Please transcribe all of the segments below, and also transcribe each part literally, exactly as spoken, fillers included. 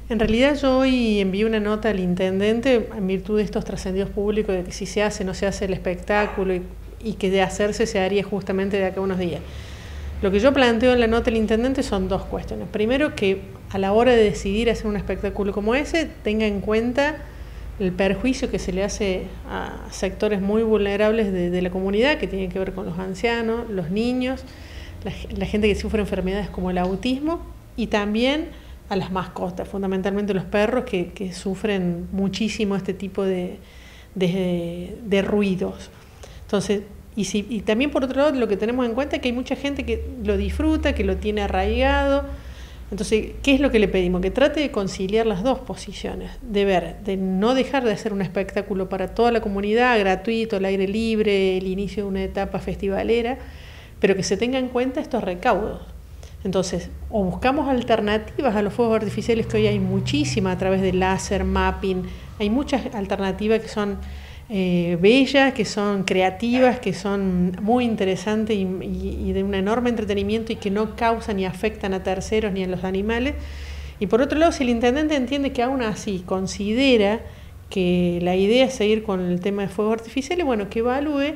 En realidad yo hoy envié una nota al intendente en virtud de estos trascendidos públicos de que si se hace no se hace el espectáculo y, y que de hacerse se haría justamente de acá a unos días. Lo que yo planteo en la nota al intendente son dos cuestiones. Primero, que a la hora de decidir hacer un espectáculo como ese tenga en cuenta el perjuicio que se le hace a sectores muy vulnerables de, de la comunidad, que tiene que ver con los ancianos, los niños, la, la gente que sufre enfermedades como el autismo y también a las mascotas, fundamentalmente los perros que, que sufren muchísimo este tipo de, de, de ruidos. Entonces, y, si, y también por otro lado lo que tenemos en cuenta es que hay mucha gente que lo disfruta, que lo tiene arraigado. Entonces, ¿qué es lo que le pedimos? Que trate de conciliar las dos posiciones, de ver, de no dejar de hacer un espectáculo para toda la comunidad, gratuito, al aire libre, el inicio de una etapa festivalera, pero que se tenga en cuenta estos recaudos. Entonces, o buscamos alternativas a los fuegos artificiales, que hoy hay muchísimas a través de láser, mapping, hay muchas alternativas que son eh, bellas, que son creativas, que son muy interesantes y, y, y de un enorme entretenimiento y que no causan ni afectan a terceros ni a los animales. Y por otro lado, si el intendente entiende que aún así considera que la idea es seguir con el tema de fuegos artificiales, bueno, que evalúe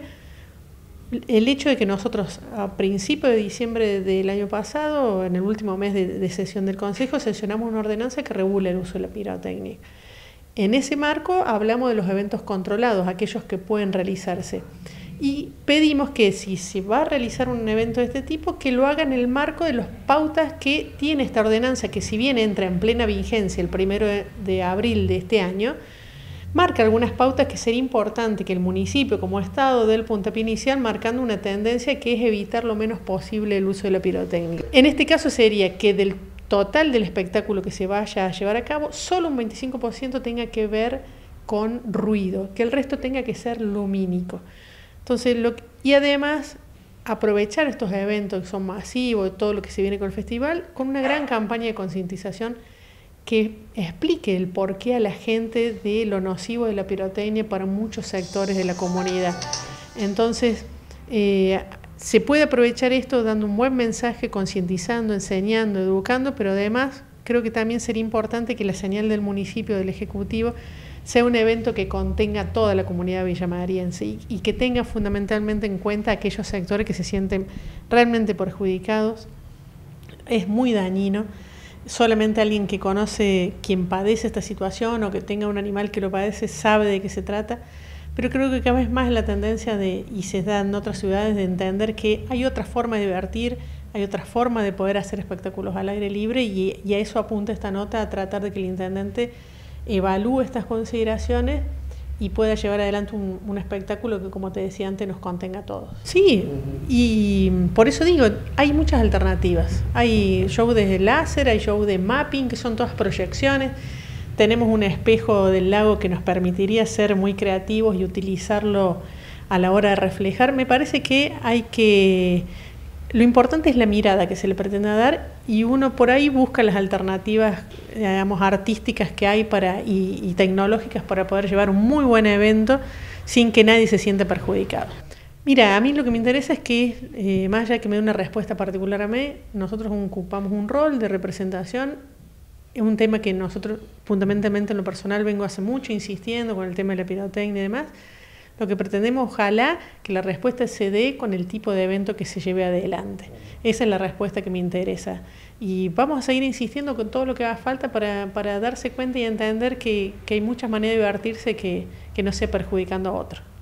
el hecho de que nosotros a principios de diciembre del año pasado, en el último mes de, de sesión del Consejo, sesionamos una ordenanza que regula el uso de la pirotecnia. En ese marco hablamos de los eventos controlados, aquellos que pueden realizarse. Y pedimos que si se va a realizar un evento de este tipo, que lo haga en el marco de las pautas que tiene esta ordenanza, que si bien entra en plena vigencia el primero de abril de este año, marca algunas pautas que sería importante que el municipio como Estado dé el puntapié inicial, marcando una tendencia que es evitar lo menos posible el uso de la pirotecnia. En este caso sería que del total del espectáculo que se vaya a llevar a cabo, solo un veinticinco por ciento tenga que ver con ruido, que el resto tenga que ser lumínico. Entonces, lo, y además aprovechar estos eventos que son masivos, todo lo que se viene con el festival, con una gran campaña de concientización que explique el porqué a la gente de lo nocivo de la pirotecnia para muchos sectores de la comunidad. Entonces, eh, se puede aprovechar esto dando un buen mensaje, concientizando, enseñando, educando, pero además creo que también sería importante que la señal del municipio, del Ejecutivo, sea un evento que contenga a toda la comunidad villamariense y, y que tenga fundamentalmente en cuenta aquellos sectores que se sienten realmente perjudicados. Es muy dañino. Solamente alguien que conoce quien padece esta situación o que tenga un animal que lo padece sabe de qué se trata, pero creo que cada vez más es la tendencia de, y se da en otras ciudades, de entender que hay otra forma de divertir, hay otra forma de poder hacer espectáculos al aire libre y, y a eso apunta esta nota, a tratar de que el intendente evalúe estas consideraciones y pueda llevar adelante un, un espectáculo que, como te decía antes, nos contenga a todos. Sí, y por eso digo, hay muchas alternativas. Hay show de láser, hay show de mapping, que son todas proyecciones. Tenemos un espejo del lago que nos permitiría ser muy creativos y utilizarlo a la hora de reflejar. Me parece que hay que... Lo importante es la mirada que se le pretende dar y uno por ahí busca las alternativas, digamos, artísticas que hay para, y, y tecnológicas para poder llevar un muy buen evento sin que nadie se sienta perjudicado. Mira, a mí lo que me interesa es que, eh, más allá de que me dé una respuesta particular a mí, nosotros ocupamos un rol de representación. Es un tema que nosotros, fundamentalmente en lo personal, vengo hace mucho insistiendo con el tema de la pirotecnia y demás. Lo que pretendemos, ojalá, que la respuesta se dé con el tipo de evento que se lleve adelante. Esa es la respuesta que me interesa. Y vamos a seguir insistiendo con todo lo que haga falta para, para darse cuenta y entender que, que hay muchas maneras de divertirse que, que no sea perjudicando a otros.